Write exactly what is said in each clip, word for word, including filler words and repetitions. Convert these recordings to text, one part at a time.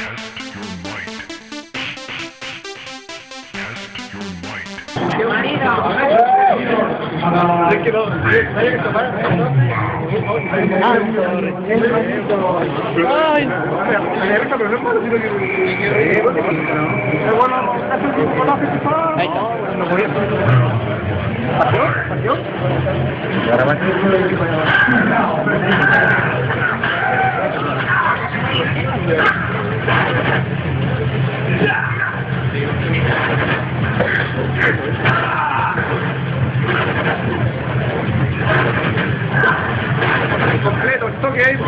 Es que no, hay que tomar. Ay, pero no es malo, sino que es bueno, ahí está. No podía. ¿Partió? ¿Partió? Ahora va. Completo, el toque ahí.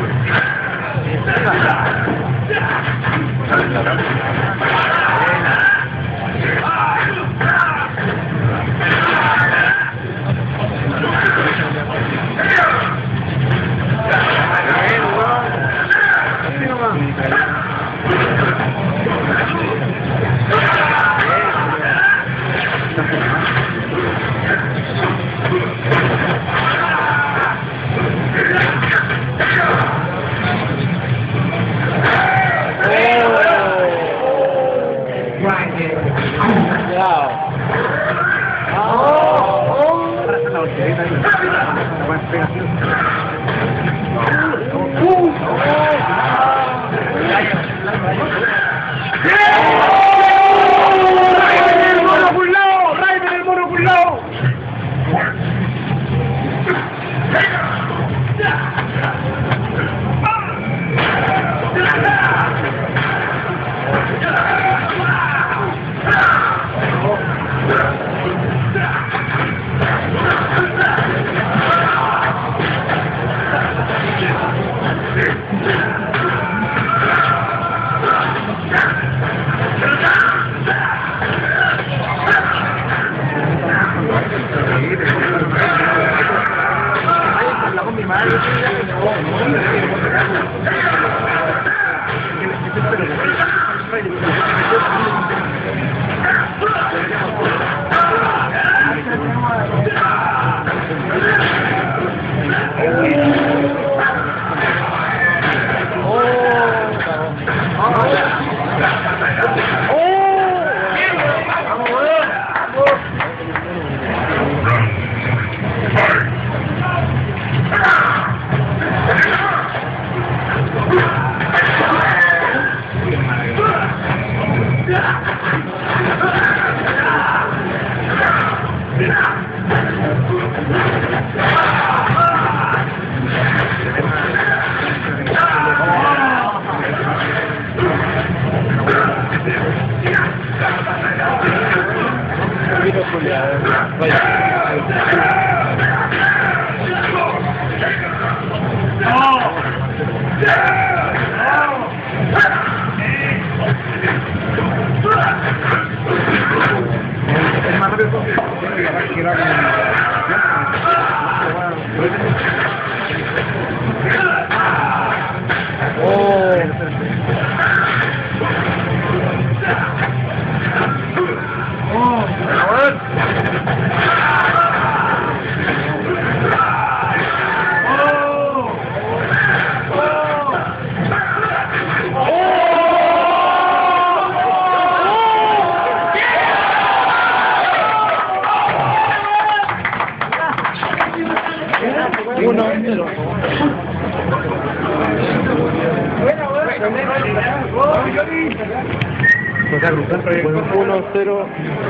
uno cero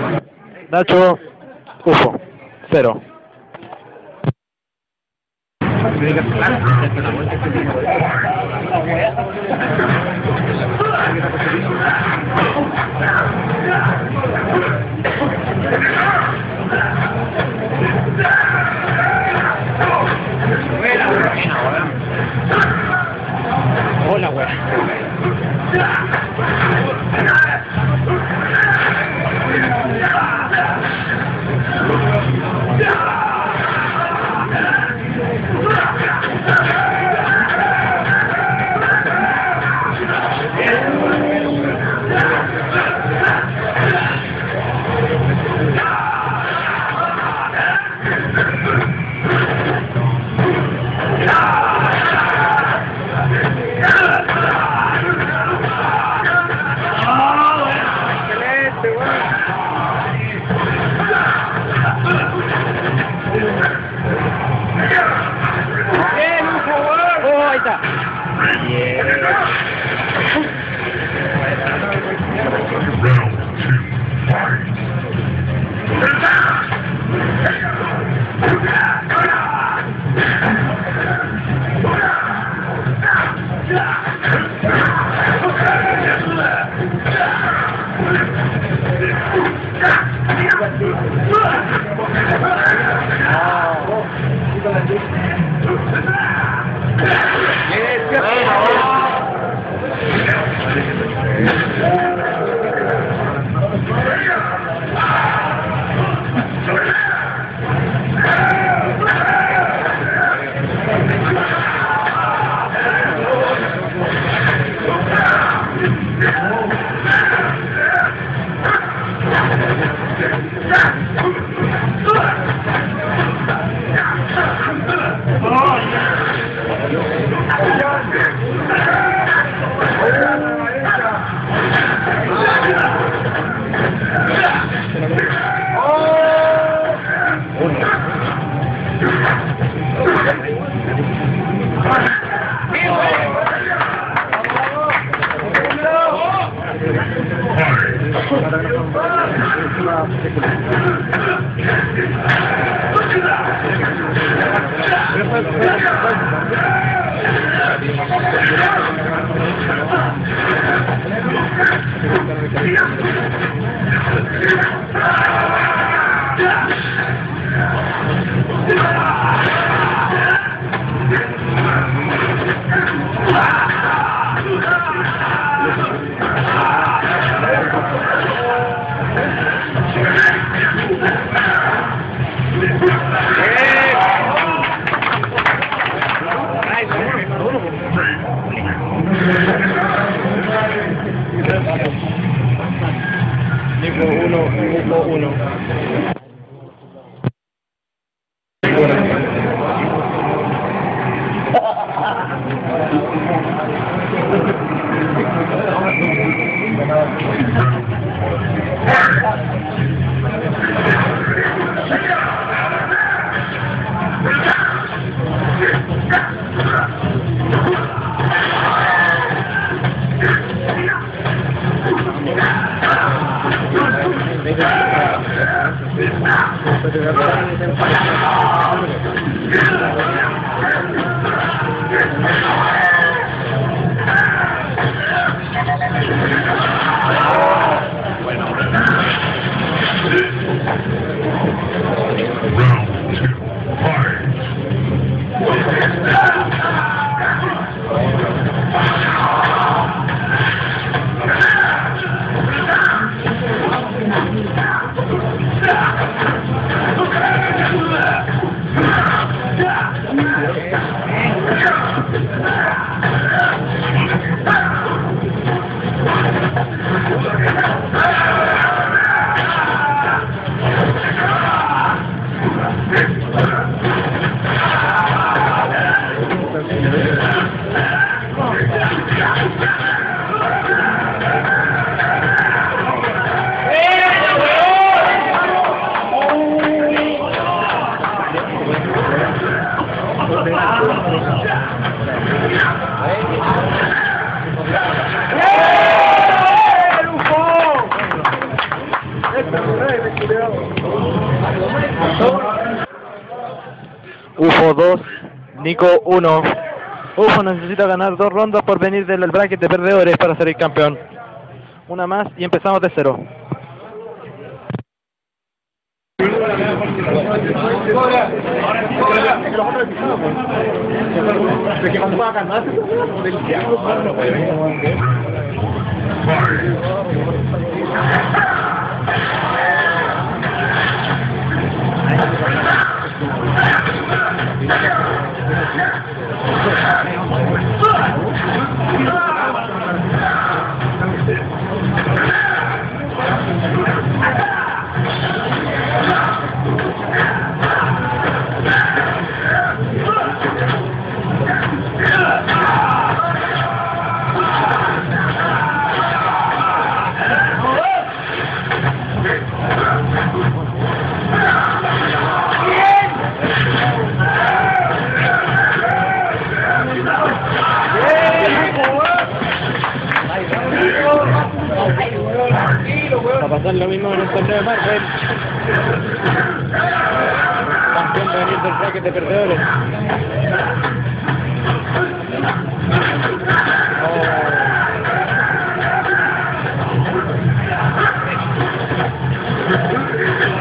Nacho Ufo cero. Hola, güey. Nico uno, Nico uno. UFO dos, Nico uno. UFO necesita ganar dos rondas por venir del bracket de perdedores para ser el campeón. Una más y empezamos de cero. Va a pasar lo mismo en el torneo de Marvel. Campeón de venir del bracket de perdedores. Oh.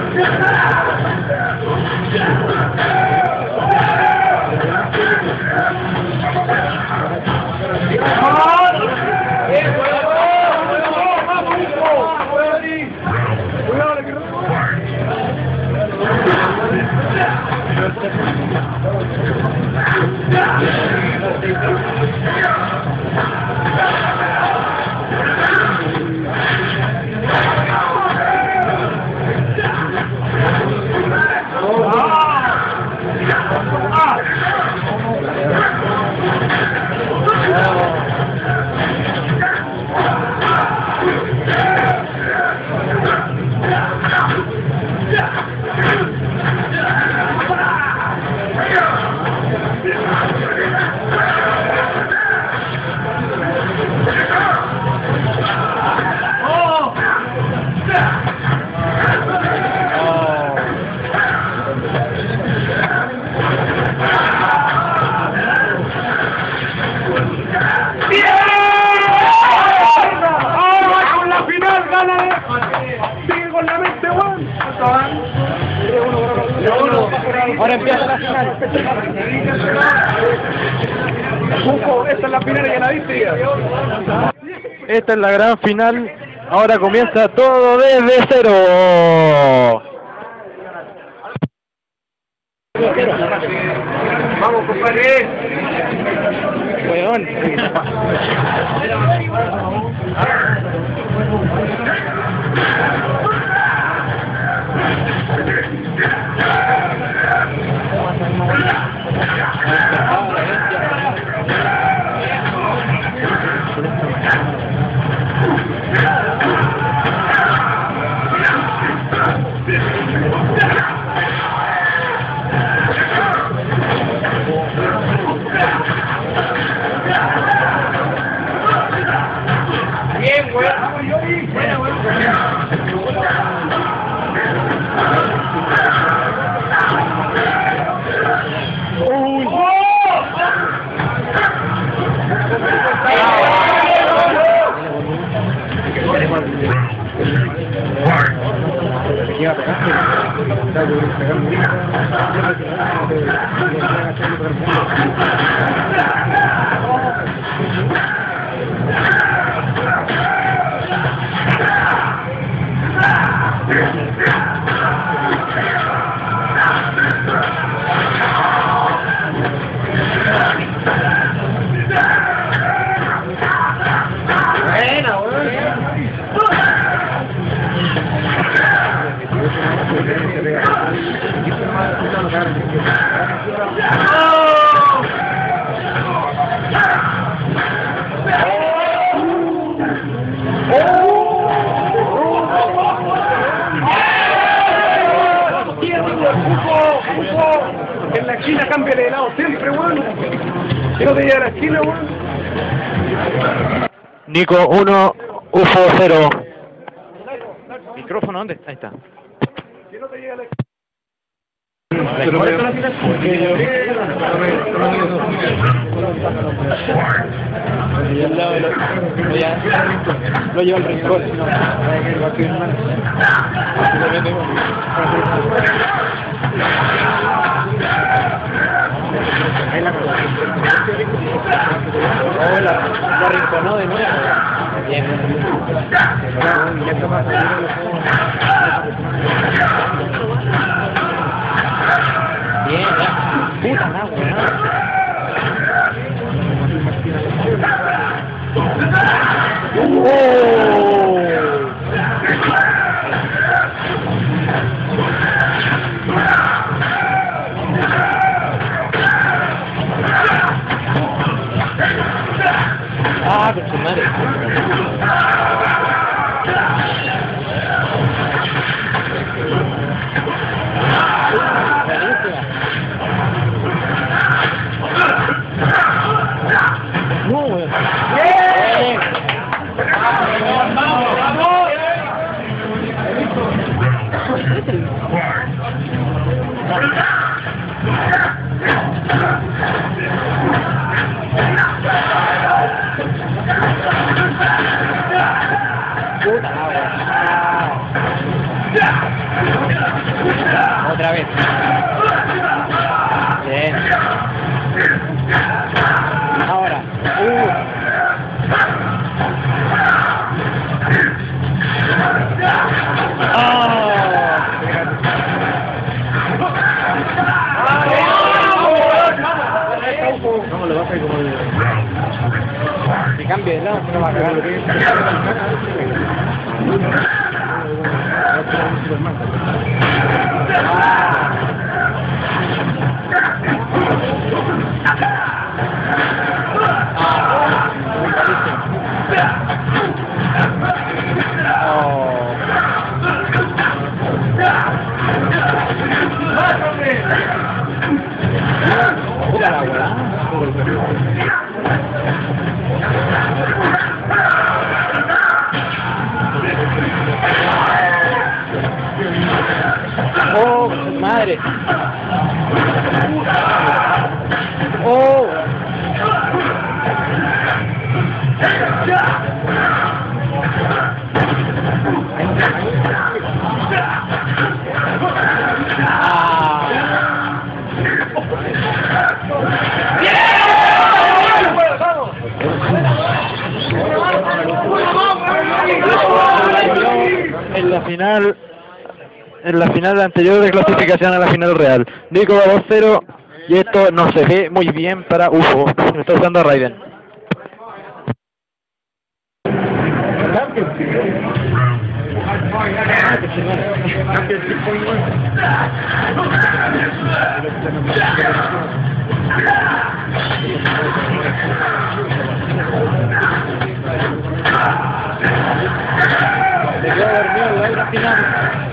Ahora empieza la final. Cuco, esta es la final que la viste. Esta es la gran final. Ahora comienza todo desde cero. Vamos, compadre. Weón. Bien, güey. Buena, güey. Uy. En la esquina cambia de lado siempre, weón. Quiero te llevar a la esquina, weón. Nico uno, U F O cero. ¿Micrófono dónde? Ahí está. Quiero te llevar a la Lo lleva al rincón. Oh, la, la rinconó de nuevo. Bien. Bien, ya. Puta la weá. Ah, con su madre. No, güey. ¡Bien! ¡Vamos, vamos! Puta la wea. Otra vez. Bien. Ahora. Uh. No, le va a caer como de... Si cambia de lado, se lo va a cagar. Puta la weá. Oh, madre. Oh. En la final, en la final anterior de clasificación a la final real, Nico va dos cero y esto no se ve muy bien para U F O. Está usando a Raiden. Me quedo dormido en la otra final.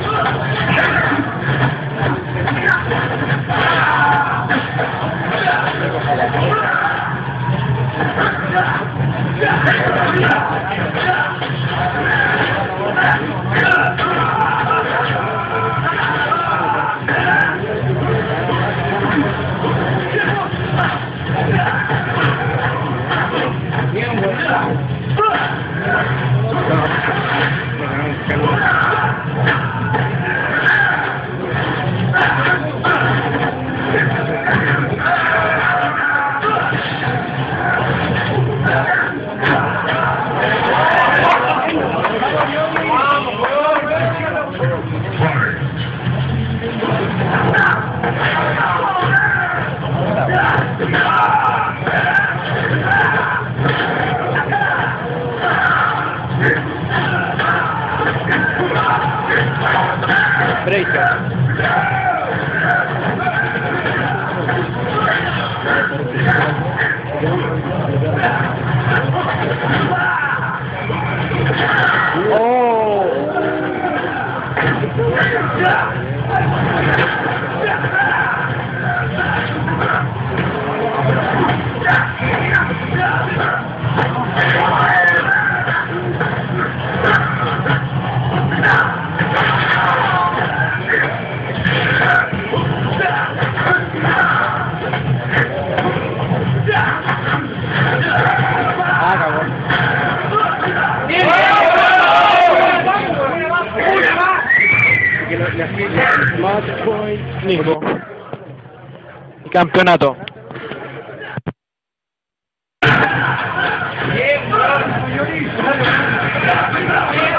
Nico. Campeonato. Bien,